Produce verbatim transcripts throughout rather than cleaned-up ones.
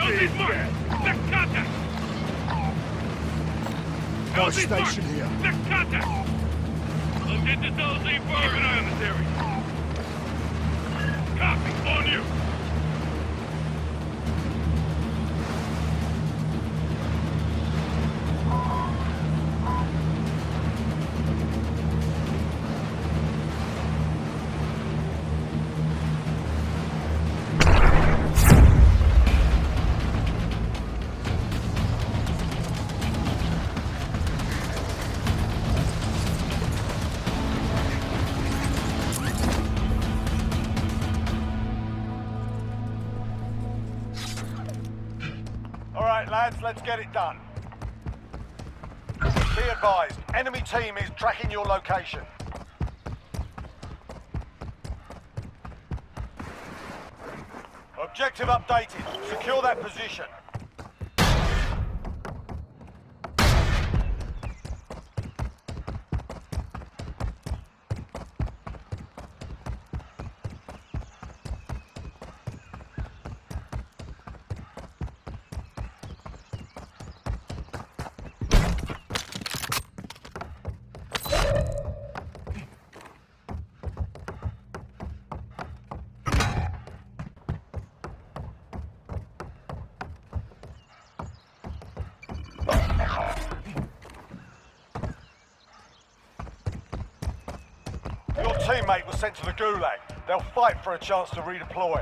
Hell's mark! Next contact! Our station here. Next contact! Look into those A four. Keep an eye on this area. Copy, on you! Lads, let's get it done. Be advised, enemy team is tracking your location. Objective updated. Secure that position. Your teammate was sent to the Gulag. They'll fight for a chance to redeploy.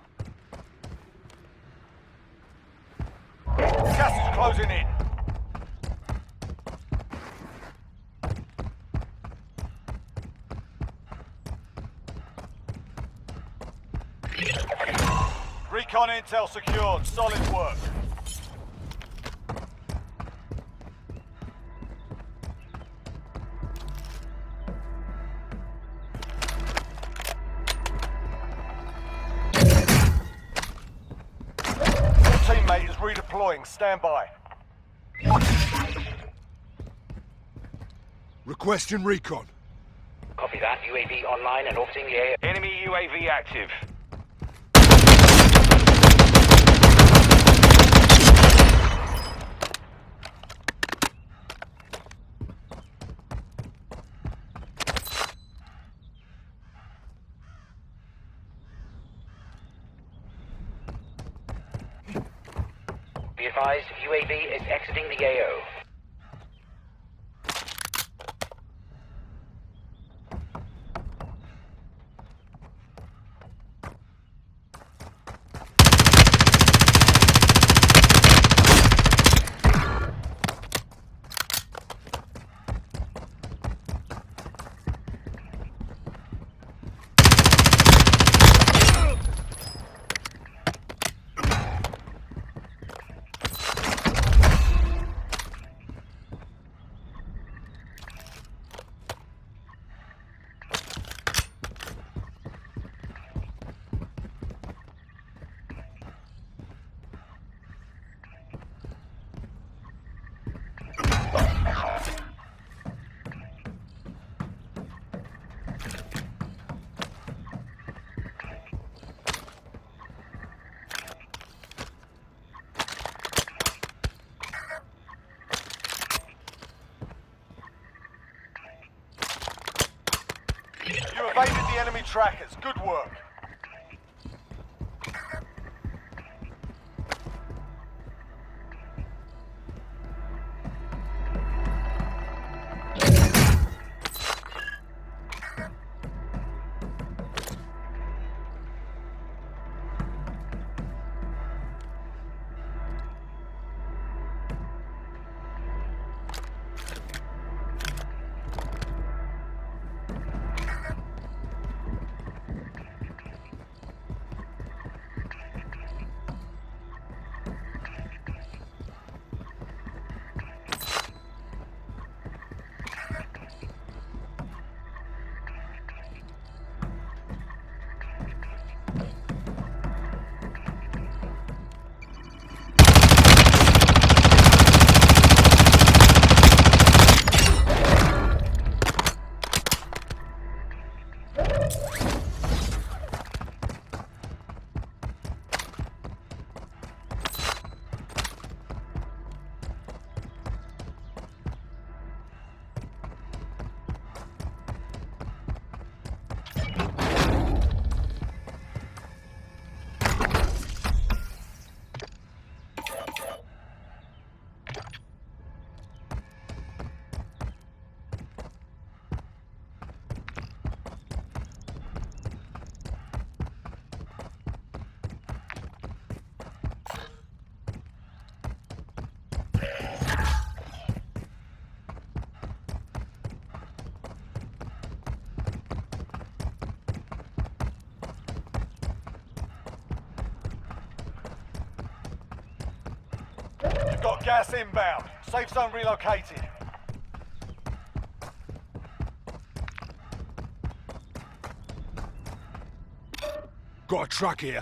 Gas is closing in. Recon intel secured. Solid work. Teammate is redeploying. Stand by. Requesting recon. Copy that. U A V online and orbiting the area. Enemy U A V active. Be advised, U A V is exiting the A O. You evaded the enemy trackers. Good work. You've got gas inbound. Safe zone relocated. Got a truck here.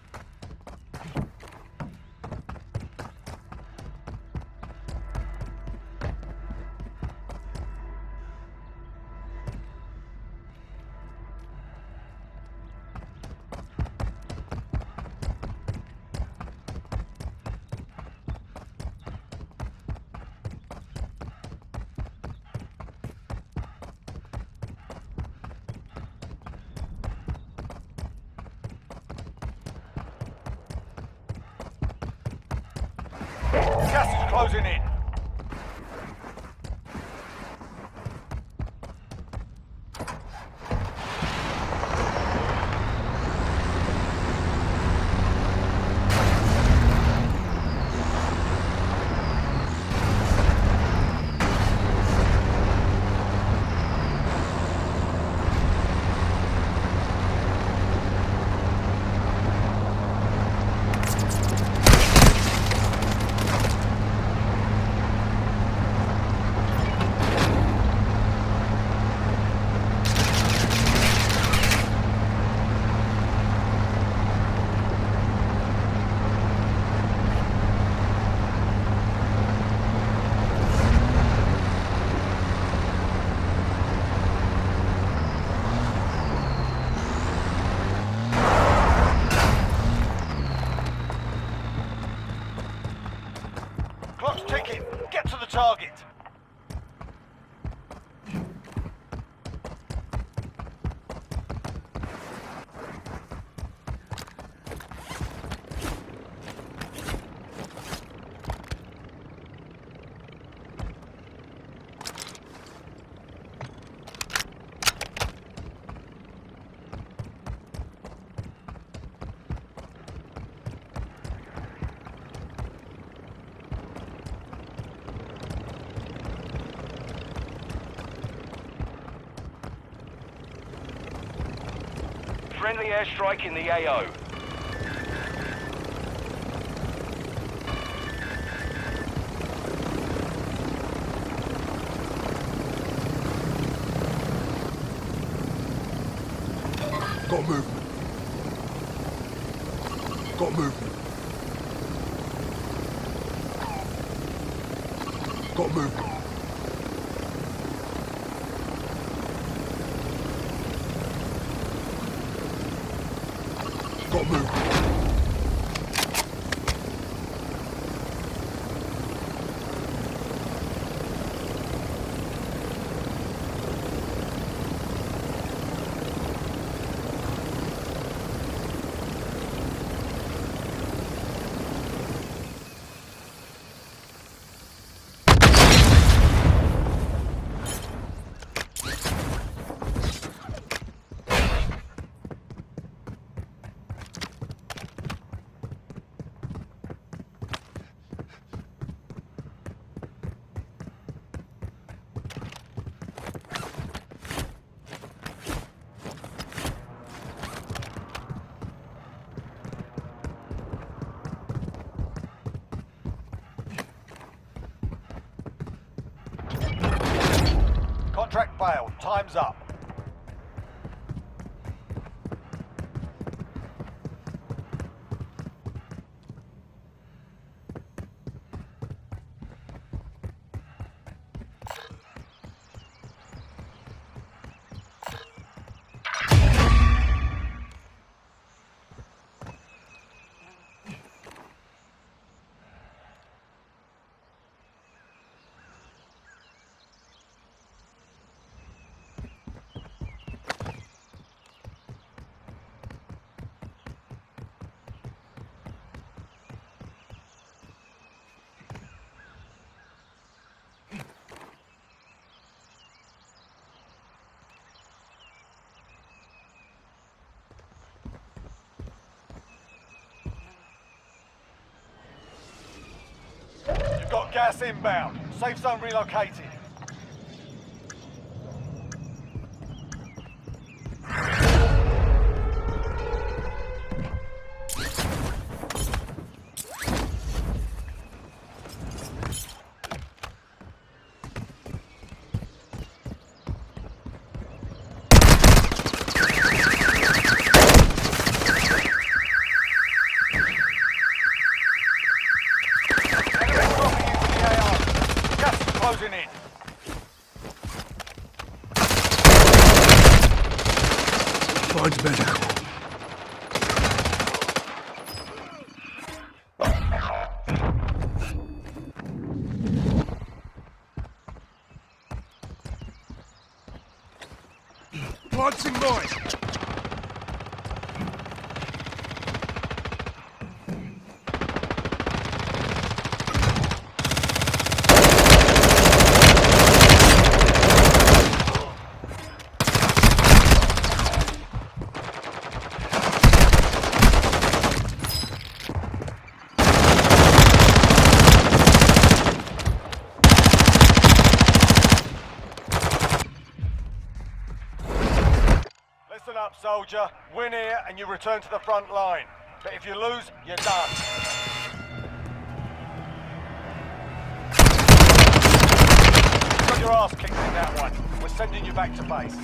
Gas is closing in. Clock's ticking. Get to the target. Friendly airstrike in the A O. Got movement. Got movement. Got movement. Got movement. Contract failed. Time's up. You've got gas inbound. Safe zone relocated. Find medical. Planting mine! Listen up, soldier. Win here and you return to the front line. But if you lose, you're done. You got your ass kicked in that one. We're sending you back to base.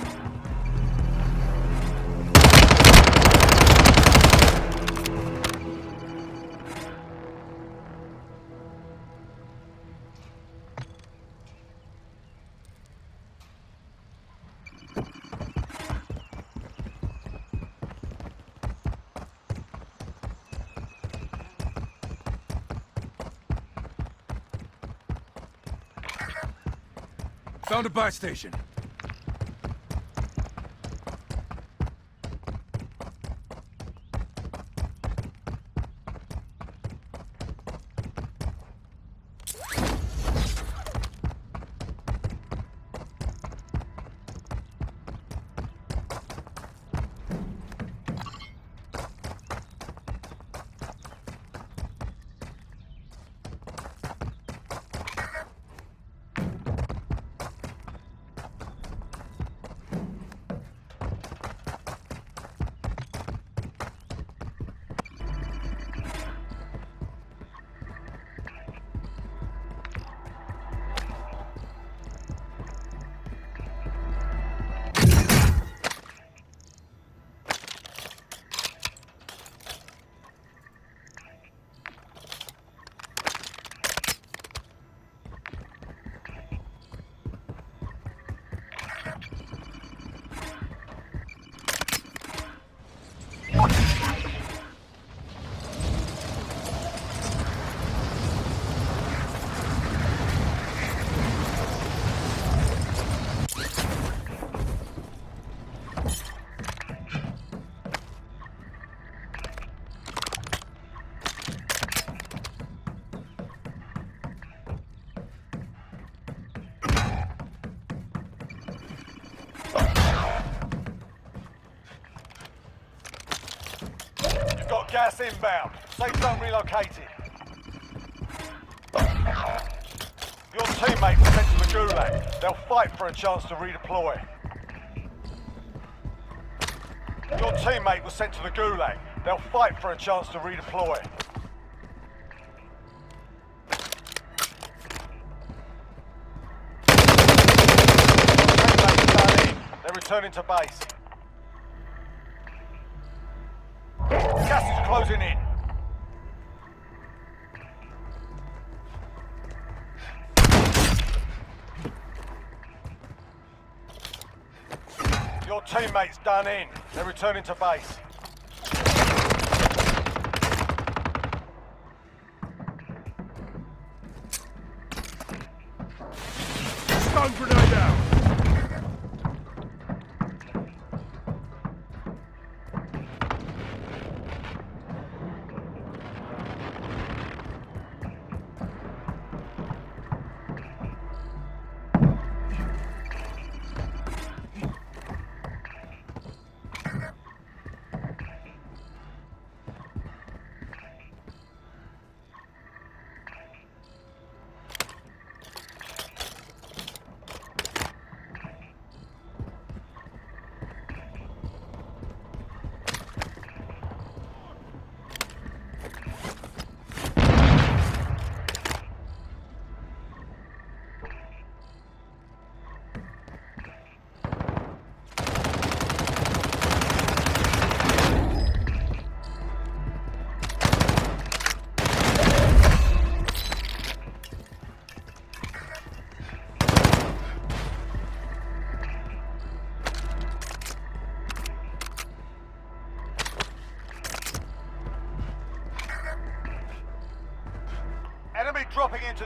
Found a buy station. Gas inbound. Safe zone relocated. Your teammate was sent to the Gulag. They'll fight for a chance to redeploy. Your teammate was sent to the Gulag. They'll fight for a chance to redeploy. Teammates done in. They're returning to base. Gas is closing in. Your teammate's done in. They're returning to base. Stun grenade out!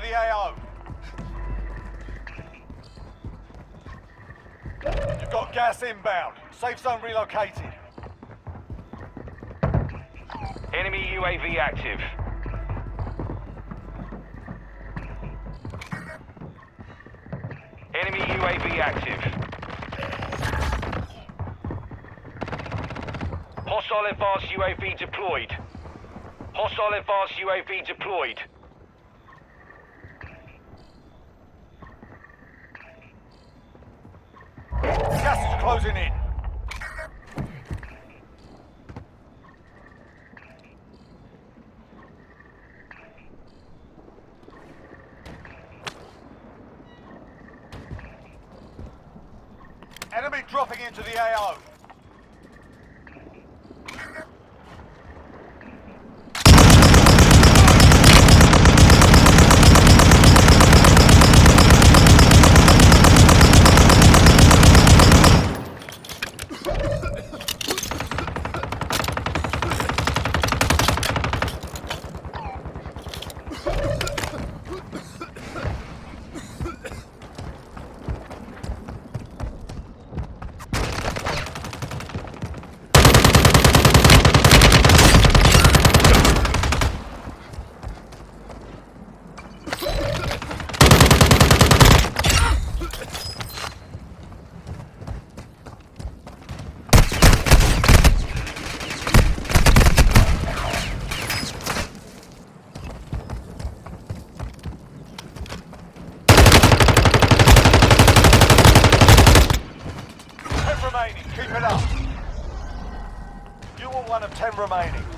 the A O. You've got gas inbound. Safe zone relocated. Enemy U A V active. Enemy U A V active. Hostile advanced U A V deployed. Hostile advanced U A V deployed. Gas is closing in. Enemy dropping into the A O. Keep it up. You are one of ten remaining.